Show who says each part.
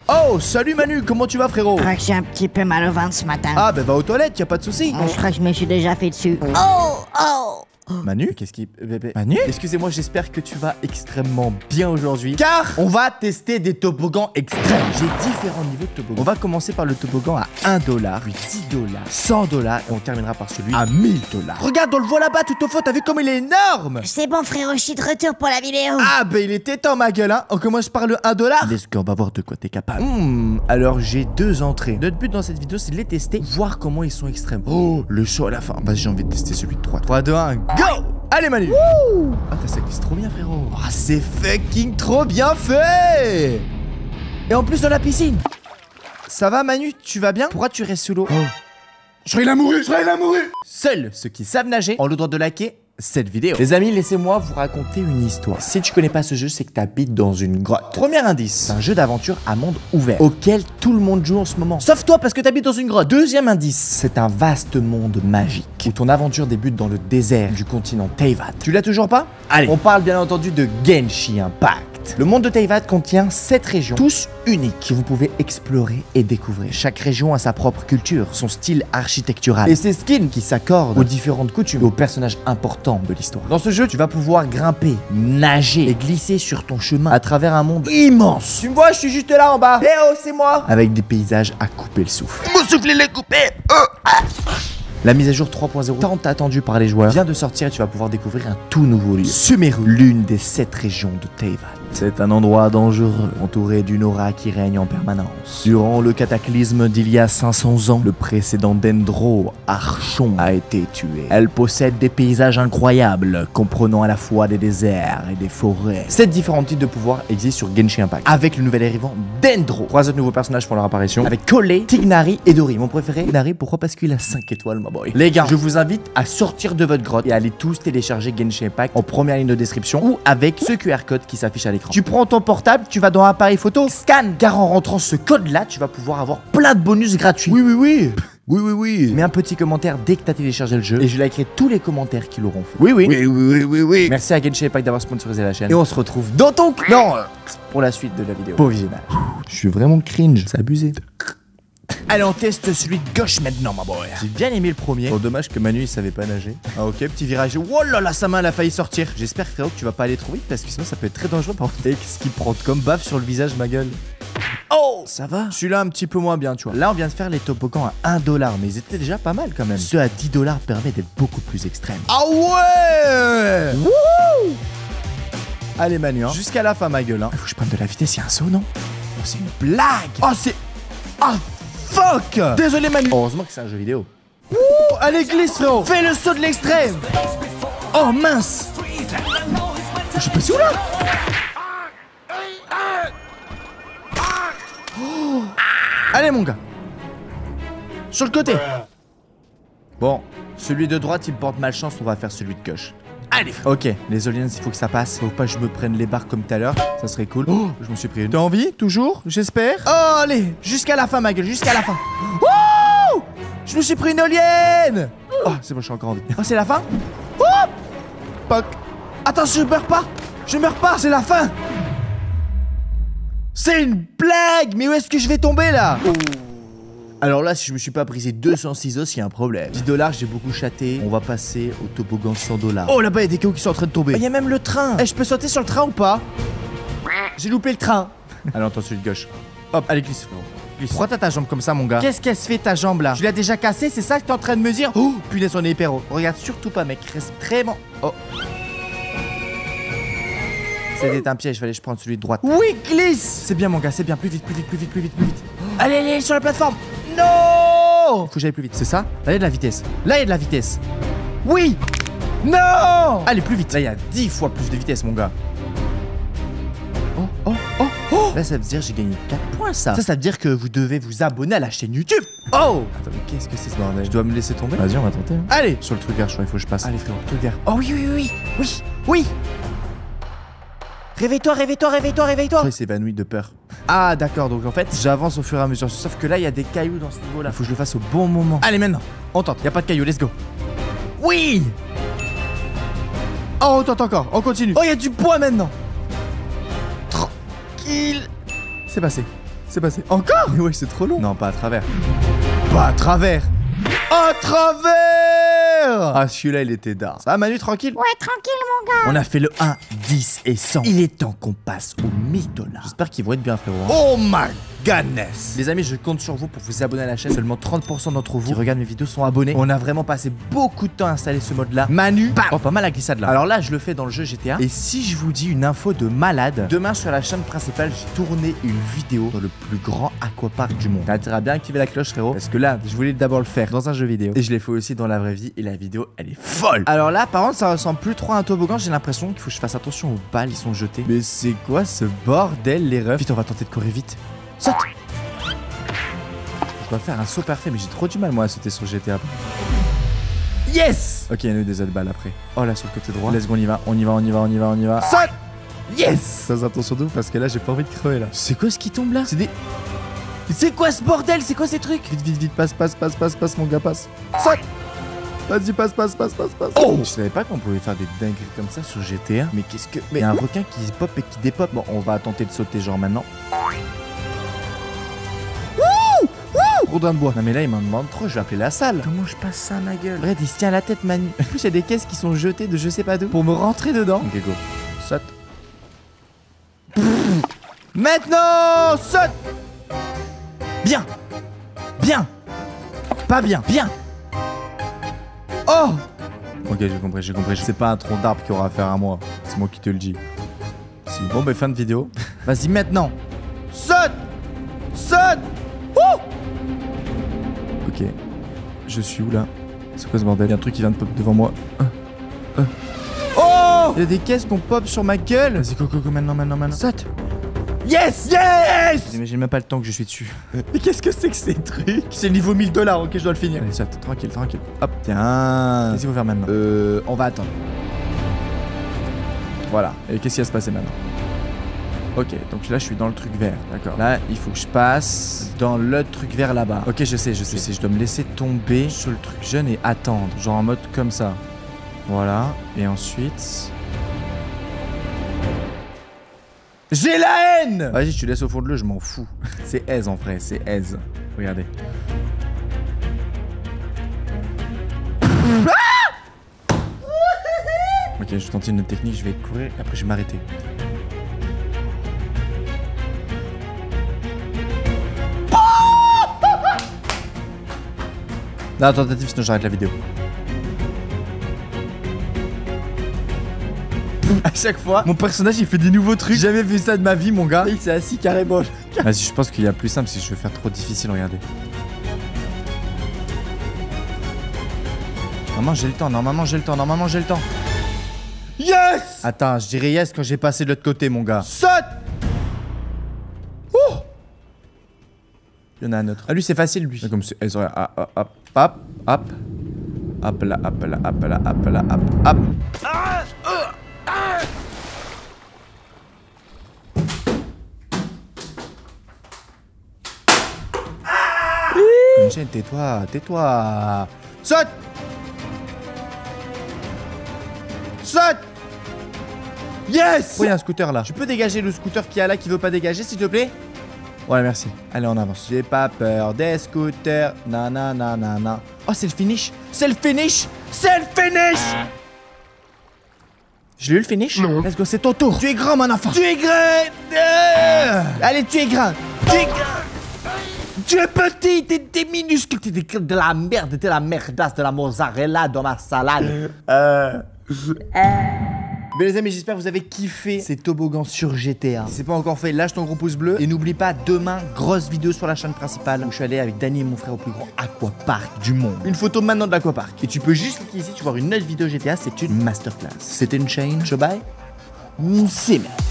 Speaker 1: Oh, salut Manu, comment tu vas frérot?
Speaker 2: Je crois que j'ai un petit peu mal au ventre ce matin.
Speaker 1: Ah bah va aux toilettes, y a pas de souci.
Speaker 2: Je crois que je me suis déjà fait dessus. Oh.
Speaker 1: Manu, qu'est-ce qui... Manu, excusez-moi, j'espère que tu vas extrêmement bien aujourd'hui, car on va tester des toboggans extrêmes. J'ai différents niveaux de toboggans. On va commencer par le toboggan à 1$, puis 10$, 100$, et on terminera par celui à 1000$. Regarde, on le voit là-bas tout au fond, t'as vu comme il est énorme?
Speaker 2: C'est bon frérot, je suis de retour pour la vidéo.
Speaker 1: Ah bah il était temps ma gueule, hein. On commence par le 1$. Let's go, on va voir de quoi t'es capable. Alors j'ai 2 entrées. Notre but dans cette vidéo, c'est de les tester, voir comment ils sont extrêmes. Oh, le show à la fin. Vas-y, j'ai envie de tester celui de 3. 3, 2, 1, go! Allez Manu. Ah ça glisse trop bien frérot. Oh, c'est fucking trop bien fait. Et en plus dans la piscine. Ça va Manu, tu vas bien? Pourquoi tu restes sous l'eau? Je serais mourir. Seuls ceux qui savent nager ont le droit de liker cette vidéo. Les amis, laissez-moi vous raconter une histoire. Si tu connais pas ce jeu, c'est que tu habites dans une grotte. Premier indice, c'est un jeu d'aventure à monde ouvert auquel tout le monde joue en ce moment. Sauf toi parce que tu habites dans une grotte. Deuxième indice, c'est un vaste monde magique où ton aventure débute dans le désert du continent Teyvat. Tu l'as toujours pas? Allez, on parle bien entendu de Genshin Impact. Le monde de Teyvat contient 7 régions, tous uniques, que vous pouvez explorer et découvrir. Chaque région a sa propre culture, son style architectural et ses skins qui s'accordent aux différentes coutumes et aux personnages importants de l'histoire. Dans ce jeu, tu vas pouvoir grimper, nager et glisser sur ton chemin à travers un monde immense. Tu me vois, je suis juste là en bas. Eh oh, c'est moi. Avec des paysages à couper le souffle. Mon souffle, il est coupé. La mise à jour 3.0 tant attendue par les joueurs vient de sortir et tu vas pouvoir découvrir un tout nouveau lieu. Sumeru, l'une des 7 régions de Teyvat. C'est un endroit dangereux, entouré d'une aura qui règne en permanence. Durant le cataclysme d'il y a 500 ans, le précédent Dendro, Archon, a été tué. Elle possède des paysages incroyables, comprenant à la fois des déserts et des forêts. 7 différents types de pouvoirs existent sur Genshin Impact, avec le nouvel arrivant Dendro. 3 autres nouveaux personnages font leur apparition, avec Collei, Tignari et Dori. Mon préféré, Tignari, pourquoi? Parce qu'il a 5 étoiles, ma boy. Les gars, je vous invite à sortir de votre grotte et à aller tous télécharger Genshin Impact en première ligne de description ou avec ce QR code qui s'affiche à l'écran. Tu prends ton portable, tu vas dans appareil photo, scan, car en rentrant ce code là, tu vas pouvoir avoir plein de bonus gratuits. Oui. Mets un petit commentaire dès que t'as téléchargé le jeu et je likerai tous les commentaires qui l'auront fait. Oui. Merci à Genshin Impact d'avoir sponsorisé la chaîne et on se retrouve dans ton pour la suite de la vidéo. Bon visionnage. Je suis vraiment cringe, c'est abusé. Allez, on teste celui de gauche maintenant, ma boy. J'ai bien aimé le premier. Bon, dommage que Manu il savait pas nager. Ah, ok, petit virage. Oh là là, sa main elle a failli sortir. J'espère, frérot, que tu vas pas aller trop vite parce que sinon ça peut être très dangereux. Par contre, qu'est-ce qu'il prend comme baffe sur le visage, ma gueule. Oh, ça va. Celui-là, un petit peu moins bien, tu vois. Là, on vient de faire les toboggans à 1$, mais ils étaient déjà pas mal quand même. Ceux à 10$ permettent d'être beaucoup plus extrêmes. Ah ouais. Wouh. Allez, Manu, hein. Jusqu'à la fin, ma gueule, hein. Faut que je prenne de la vitesse, il y a un saut, non? Oh, c'est une blague. Oh, c'est. Ah! Fuck! Désolé Manu. Heureusement que c'est un jeu vidéo. Ouh, allez glisse frérot. Fais le saut de l'extrême. Oh mince. Je suis passé où là? Oh. Allez mon gars. Sur le côté. Bon, celui de droite il porte malchance, on va faire celui de gauche. Allez frère. Ok, les aliens il faut que ça passe. Faut pas que je me prenne les barres comme tout à l'heure. Ça serait cool. Oh, je m'en suis pris une. T'as envie? Toujours? J'espère. Oh allez, jusqu'à la fin ma gueule, jusqu'à la fin. Oh, je me suis pris une alien. Oh, c'est bon, je suis encore en vie. Oh, c'est la fin? Oh, poc. Attends, je meurs pas, c'est la fin. C'est une blague. Mais où est-ce que je vais tomber là? Oh. Alors là, si je me suis pas brisé 206 os, il y a un problème. 10$, j'ai beaucoup chaté. On va passer au toboggan 100$. Oh, là-bas, il y a des cailloux qui sont en train de tomber. Il y a même le train. Eh, je peux sauter sur le train ou pas? J'ai loupé le train. Allez, attends, celui de gauche. Hop, allez, glisse, frérot. Glisse. Pourquoi t'as ta jambe comme ça, mon gars? Qu'est-ce qu'elle se fait, ta jambe, là? Tu l'as déjà cassée, c'est ça que t'es en train de me dire? Oh, punaise, on est hyper haut. Regarde surtout pas, mec. Reste vraiment... Oh. C'était un piège, fallait que je prenne celui de droite. Oui, glisse. C'est bien, mon gars, c'est bien. Plus vite. Allez, sur la plateforme. Non! Faut que j'aille plus vite, c'est ça? Là, il y a de la vitesse. Oui! Non! Allez, plus vite. Là, il y a 10 fois plus de vitesse, mon gars. Oh! Là, ça veut dire que j'ai gagné 4 points, ça. Ça veut dire que vous devez vous abonner à la chaîne YouTube. Oh! Attends, mais qu'est-ce que c'est ce bordel? Je dois me laisser tomber? Vas-y, on va tenter. Hein. Allez! Sur le truc vert, je crois qu'il faut que je passe. Allez, frérot, truc vert. Oh, oui! Réveille-toi. Il s'est évanoui de peur. Ah d'accord, donc en fait j'avance au fur et à mesure. Sauf que là il y a des cailloux dans ce niveau là. Faut que je le fasse au bon moment. Allez maintenant, on tente, y a pas de cailloux, let's go. Oui. Oh on tente encore, on continue. Oh il y a du bois maintenant. Tranquille. C'est passé. C'est passé. Encore? Mais ouais, c'est trop long. Non, pas à travers. Pas à travers. À travers. Ah, celui-là, il était d'art. Ça va, Manu, tranquille?
Speaker 2: Ouais, tranquille, mon gars.
Speaker 1: On a fait le 1, 10 et 100. Il est temps qu'on passe aux 1000 $. J'espère qu'ils vont être bien, frérot. Oh my goodness. Les amis, je compte sur vous pour vous abonner à la chaîne. Seulement 30% d'entre vous qui regardent mes vidéos sont abonnés. On a vraiment passé beaucoup de temps à installer ce mode-là. Manu, bam. Oh, pas mal la glissade là. Alors là, je le fais dans le jeu GTA. Et si je vous dis une info de malade, demain sur la chaîne principale, j'ai tourné une vidéo dans le plus grand aquapark du monde. T'as intérêt à bien activer la cloche, frérot. Parce que là, je voulais d'abord le faire dans un jeu vidéo. Et je l'ai fait aussi dans la vraie vie. Et la vidéo, elle est folle. Alors là, par contre, ça ressemble plus trop à un toboggan. J'ai l'impression qu'il faut que je fasse attention aux balles, ils sont jetés. Mais c'est quoi ce bordel, les refs? Vite, on va tenter de courir vite. Saute! Je dois faire un saut parfait, mais j'ai trop du mal, moi, à sauter sur GTA. Yes! Ok, il y en a eu des autres balles après. Oh là, sur le côté droit. Let's go, on y va, on y va, on y va, on y va, on y va. Saute! Yes! Fais attention d'où, parce que là, j'ai pas envie de crever, là. C'est quoi ce qui tombe, là? C'est des... C'est quoi ce bordel? C'est quoi ces trucs? Vite, vite, vite, passe, mon gars, passe. Saute! Vas-y, passe. Oh! Je savais pas qu'on pouvait faire des dingueries comme ça sur GTA. Mais qu'est-ce que... Mais y a un requin qui pop et qui dépop. Bon, on va tenter de sauter, genre, maintenant. Rodin de bois. Non mais là il m'en demande trop, je vais appeler la salle. Comment je passe ça, ma gueule? Bref, il se tient à la tête, Manu. En plus, il y a des caisses qui sont jetées de je sais pas d'où pour me rentrer dedans. Ok, go. Saute. Maintenant, saute. Bien. Bien. Pas bien. Bien. Oh. Ok, j'ai compris. C'est pas un tronc d'arbre qui aura affaire à moi. C'est moi qui te le dis. Si. Bon, bah fin de vidéo. Vas-y, maintenant. Saute. Oh. Ok, je suis où là? C'est quoi ce bordel? Il y a un truc qui vient de pop devant moi. Oh! Il y a des caisses qu'on pop sur ma gueule. Vas-y, go, maintenant. Saute! Yes! J'imagine même pas le temps que je suis dessus. Mais qu'est-ce que c'est que ces trucs? C'est le niveau 1000 $, ok, je dois le finir. Allez, saute, tranquille. Hop, tiens. Qu'est-ce qu'il faut faire maintenant? On va attendre. Voilà, et qu'est-ce qui va se passer maintenant? Ok, donc là je suis dans le truc vert, d'accord. Là, il faut que je passe dans le truc vert là-bas. Ok, je sais. Je dois me laisser tomber sur le truc jaune et attendre. Genre en mode comme ça. Voilà. Et ensuite... J'ai la haine! Vas-y, je te laisse au fond de l'eau, je m'en fous. C'est aise en vrai, c'est aise. Regardez. Ok, je vais tenter une autre technique, je vais courir et après je vais m'arrêter. Non, tentative, sinon j'arrête la vidéo. À chaque fois, mon personnage il fait des nouveaux trucs. J'ai jamais vu ça de ma vie, mon gars. Il s'est assis carrément. Vas-y, je pense qu'il y a plus simple si je veux faire trop difficile, regardez. Normalement j'ai le temps. Yes! Attends, je dirais yes quand j'ai passé de l'autre côté, mon gars. Saute! Oh! Il y en a un autre. Ah, lui c'est facile, lui. Comme c'est... Hop là. Tais-toi. Saute! Yes! Oh, il y a un scooter là. Tu peux dégager le scooter qu'il y a là qui veut pas dégager, s'il te plaît? Ouais, merci. Allez, on avance. J'ai pas peur des scooters. Nanana. Oh, c'est le finish. Je l'ai eu le finish? Non. Let's go, c'est ton tour. Tu es grand, mon enfant. Allez, tu es grand. Tu es petit, t'es minuscule. T'es de la merde, t'es la merdasse de la mozzarella dans ma salade. Mais les amis, j'espère que vous avez kiffé ces toboggans sur GTA. Si c'est pas encore fait, lâche ton gros pouce bleu. Et n'oublie pas, demain, grosse vidéo sur la chaîne principale où je suis allé avec Dany et mon frère au plus grand aquapark du monde. Une photo maintenant de l'aquapark. Et tu peux juste cliquer ici, tu vois une autre vidéo GTA, c'est une masterclass. C'était une chaîne, bye. C'est bien.